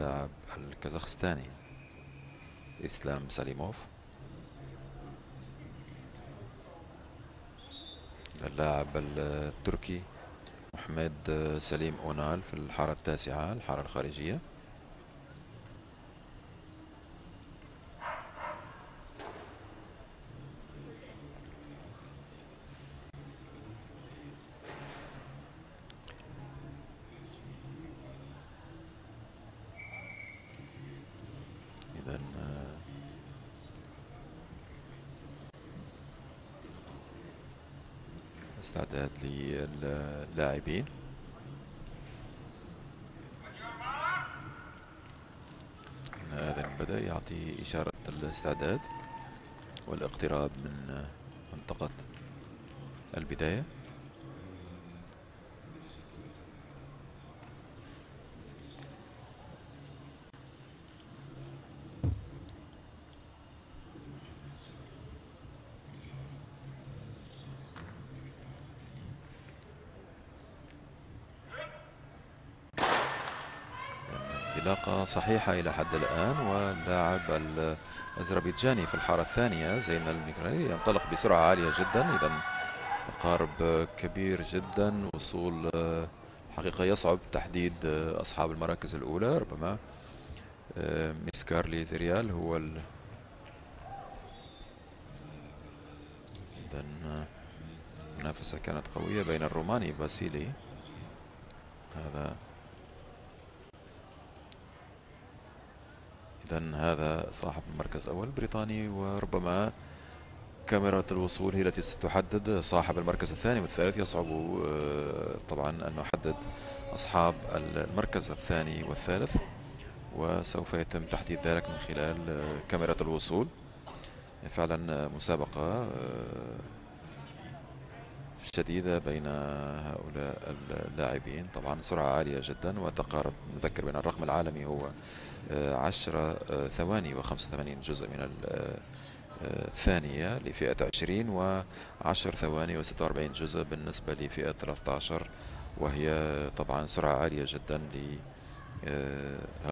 اللاعب الكازاخستاني إسلام سليموف، اللاعب التركي محمد سليم أونال في الحارة التاسعة، الحارة الخارجية. إذا استعداد للاعبين. هذا بدأ يعطي إشارة الاستعداد والاقتراب من منطقة البداية. انطلاقة صحيحة إلى حد الآن، واللاعب الأذربيجاني في الحارة الثانية زين المكري ينطلق بسرعة عالية جدا. إذا تقارب كبير جدا، وصول حقيقة يصعب تحديد أصحاب المراكز الأولى. ربما ميسكارلي زريال هو إذا المنافسة كانت قوية بين الروماني باسيلي، هذا صاحب المركز الأول البريطاني، وربما كاميرا الوصول هي التي ستحدد صاحب المركز الثاني والثالث. يصعب طبعا أن نحدد أصحاب المركز الثاني والثالث، وسوف يتم تحديد ذلك من خلال كاميرا الوصول. فعلا مسابقة شديدة بين هؤلاء اللاعبين، طبعا سرعة عالية جدا وتقارب. نذكر بأن الرقم العالمي هو 10 ثواني و85 جزء من الثانية لفئة 20، و10 ثواني و46 جزء بالنسبة لفئة 13، وهي طبعا سرعة عالية جدا